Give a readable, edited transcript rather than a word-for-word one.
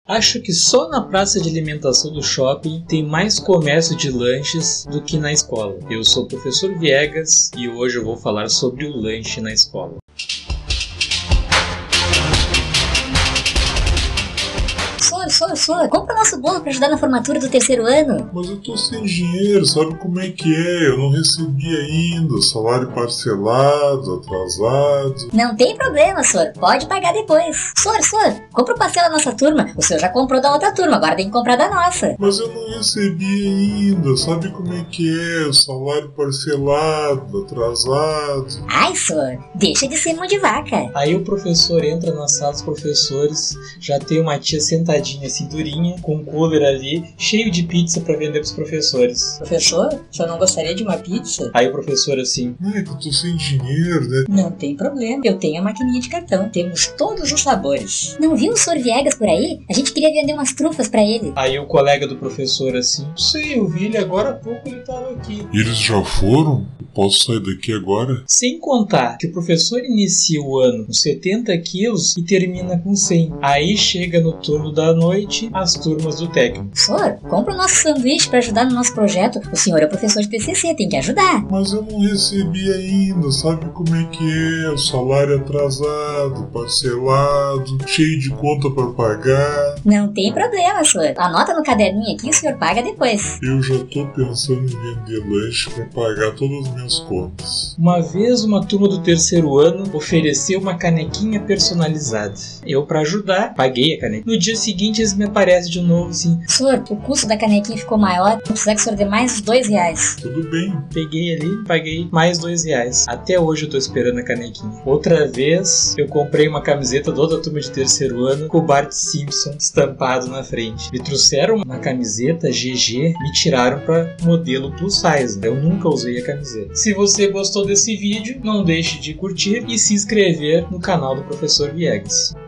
Acho que só na praça de alimentação do shopping tem mais comércio de lanches do que na escola. Eu sou o professor Viegas e hoje eu vou falar sobre o lanche na escola. Sor, compra o nosso bolo pra ajudar na formatura do terceiro ano. Mas eu tô sem dinheiro, sabe como é que é? Eu não recebi ainda, salário parcelado, atrasado. Não tem problema, Sor, pode pagar depois. Sor, compra o pastel da nossa turma. O senhor já comprou da outra turma, agora tem que comprar da nossa. Mas eu não recebi ainda, sabe como é que é? O salário parcelado, atrasado. Ai, Sor, deixa de ser mão de vaca. Aí o professor entra na sala dos professores, já tem uma tia sentadinha assim durinha, com um cooler ali, cheio de pizza pra vender pros professores. Professor, o senhor não gostaria de uma pizza? Aí o professor assim: É que eu tô sem dinheiro, né? Não tem problema, eu tenho a maquininha de cartão, temos todos os sabores. Não viu o Sor Viegas por aí? A gente queria vender umas trufas pra ele. Aí o colega do professor assim: Sei, eu vi ele agora há pouco, ele tava aqui. Eles já foram? Eu posso sair daqui agora? Sem contar que o professor inicia o ano com 70 quilos e termina com 100. Aí chega no turno da noite as turmas do técnico. Sor, compra o nosso sanduíche pra ajudar no nosso projeto. O senhor é o professor de TCC, tem que ajudar. Mas eu não recebi ainda, sabe como é que é? O salário atrasado, parcelado, cheio de conta pra pagar. Não tem problema, Sor. Anota no caderninho aqui e o senhor paga depois. Eu já tô pensando em vender lanche pra pagar todas as minhas contas. Uma vez uma turma do terceiro ano ofereceu uma canequinha personalizada. Eu, pra ajudar, paguei a caneca. No dia seguinte eles me aparecem de novo assim: Sor, o custo da canequinha ficou maior, vou precisar que o senhor dê mais uns R$2. Tudo bem. Peguei ali, paguei mais R$2. Até hoje eu tô esperando a canequinha. Outra vez eu comprei uma camiseta da outra turma de terceiro ano com o Bart Simpson estampado na frente. Me trouxeram uma camiseta GG, me tiraram pra modelo plus size. Eu nunca usei a camiseta. Se você gostou desse vídeo, não deixe de curtir e se inscrever no canal do Professor Viegas.